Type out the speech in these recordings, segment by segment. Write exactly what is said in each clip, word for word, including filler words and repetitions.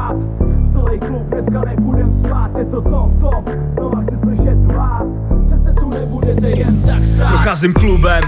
řvát. Celý klub dneska nebudem spát, je to top top. Znova chci slyšet vás, přece tu nebudete jen tak stát. Procházím klubem.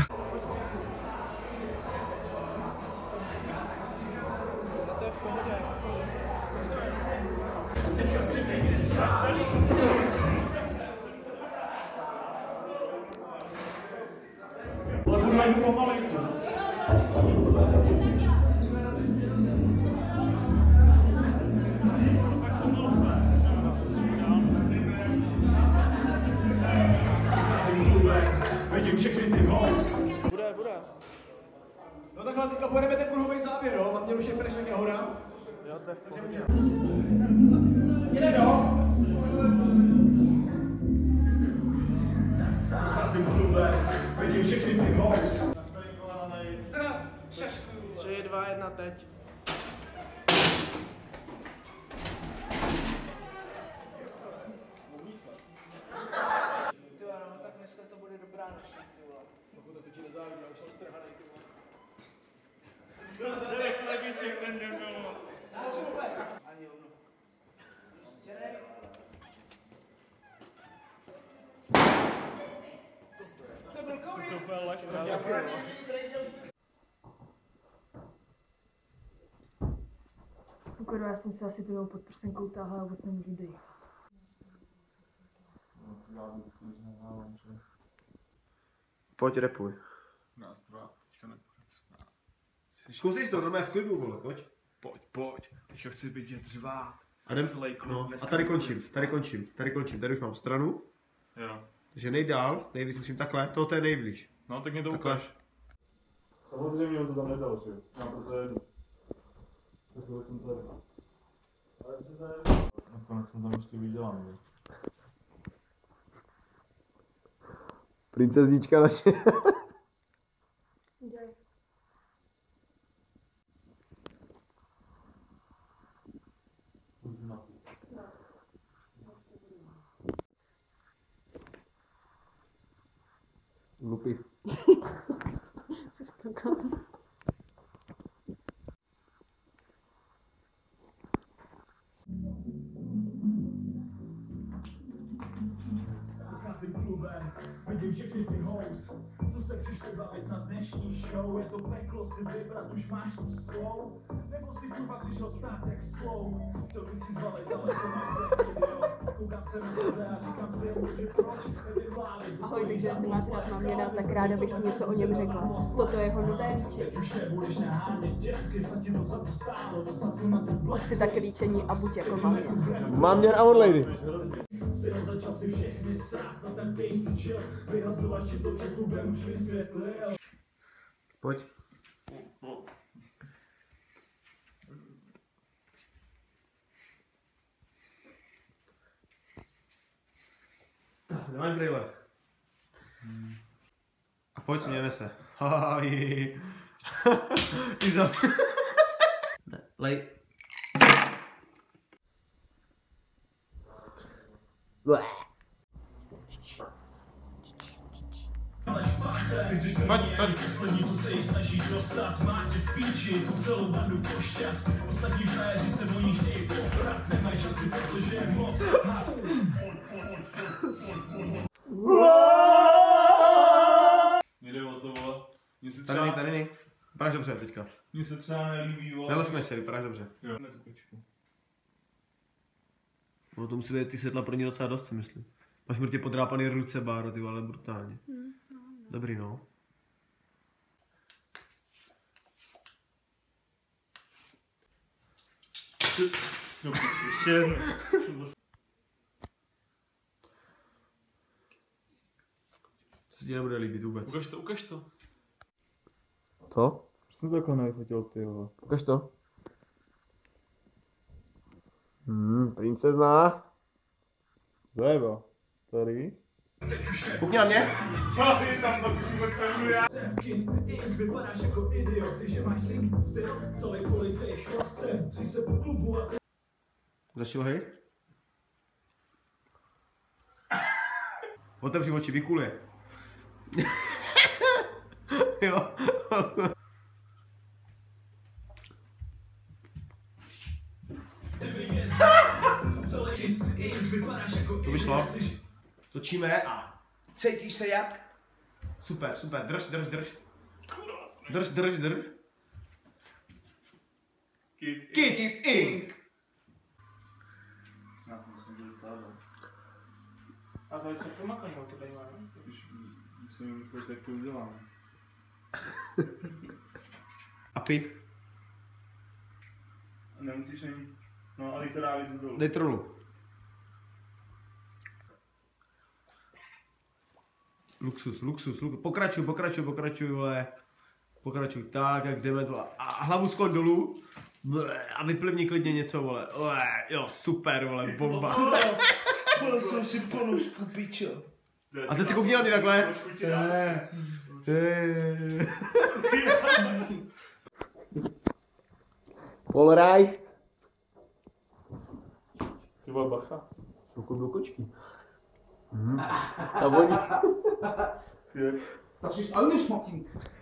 Bude, bude. No takhle teďka pojedeme ten kruhový záběr, jo? Na mě už je fresh jak je hora. Jo, to je v pohodě. Jdeme, jo? Procházím klubem, vidím všechny ty house. Nastavím kolanej. Šaškuju. Tři, dva, jedna, teď. Tyva, no tak dneska to bude dobrá noční, tyva. Pokud to ti nezávidí, já už jsem strhanej, tyva. Ani ono. Stěnej. To byl kouří. To super leš. Kurva, já jsem si asi tu pod prsenkou táhla a vůbec nemůžu dýchat. Pojď, repuj. Nás dva, teďka nepůjdem spát. Zkusíš to, normálně v klidu, vole, pojď. Pojď, pojď, teďka chci vidět řvát. A, jdem, Celý klub no, dneska a tady nebudem končím, spát. tady končím, tady končím, tady už mám stranu. Jo. Takže nejdál, nejvíc musím takhle, tohle je nejblíž. No, tak mě to Takhle. ukáž. Samozřejmě on to tam nedal, že jo? Já proto jedu. Takhle jsem tady. Ale to tady. Nakonec jsem tam ještě vydělám, že? Princeznička naše. Glupý. Jsi koko. Procházím klubem, vidím všechny ty house. Co se přišli bavit na dnešní show? Je to peklo si vybrat, už máš tu svou? Nebo si kurva přišel stát jak slou? Chtěl bys si zbalit, ale to máš zde video. Koukám se na tebe a říkám si, že proč chce vyplálit. Ahoj, takže jestli máš rád Maměna, tak ráda bych ti něco o něm řekla. Toto je jeho nové líčení. Už nebudeš nahánět děvky, snad ti to za to stálo. Dostat se na ten blok. Si tak líčení a buď jako Maměn. Maměn a lady. Sil začal si všechny srát, no tak dej si chill. Vyhazovač ti to před klubem už vysvětlil. Pojď. Nemáš brýle. A pojď, smějeme se. Hahaha. Izo. Ne, lej. Bleh. Pojď, pojď. Poslední, co se jí snaží dostat, máte v píči tu celou bandu pošťat. Ostatní frajeři se o ní chtějí poprat, nemají šanci, protože je moc had. Jde o to, vole. Mně se Tady třeba, nej, tady nej. Vypadáš dobře teďka. mně se třeba nelíbí, vole. Nelesmeš se, vypadáš dobře. Jo. Na tu kočku. No to musí být ty světla pro ně docela dost, si myslím. Máš mrtě podrápaný ruce, Báro, ty vole, brutálně. Dobrý, no. No, ještě jedno. To se ti nebude líbit vůbec. Ukaž to, ukaž to. Co? Proč jsem to takhle nevyfotil, ty vole? Ukaž to. Hmm, princezna. Zajeba. Starý. Koukni na mě. Vypadáš jako idiot, ty že máš sync styl, celý politej chlastev, při se po klubu a Začal hej. Otevři oči, vykuluje. Jo. ty To by šlo. Točíme a... Cítíš se jak? Super, super, drž, drž, drž. Drž, drž, drž. Kid. Kid Ink. Já to myslím, že docela dobré. A to je co pomakaný to tady má, ne? Už musím myslet, jak to uděláme. A pi. Nemusíš ani... No, ale to dá víc dolů. Dej trolu. Luxus, luxus, luxus. Pokračuj, pokračuj, pokračuj, vole. Pokračuj, tak, jak jdeme to. A hlavu skloň dolů. Ble, a vyplivni klidně něco, vole. Ble, jo, super, vole, bomba. Pol jsem si ponožku, pičo. A teď si koukni na mě takhle. Polraj. Ty vole, bacha. Pokud byl kočky. Ta voní. Jak? Das ist alles Smoking.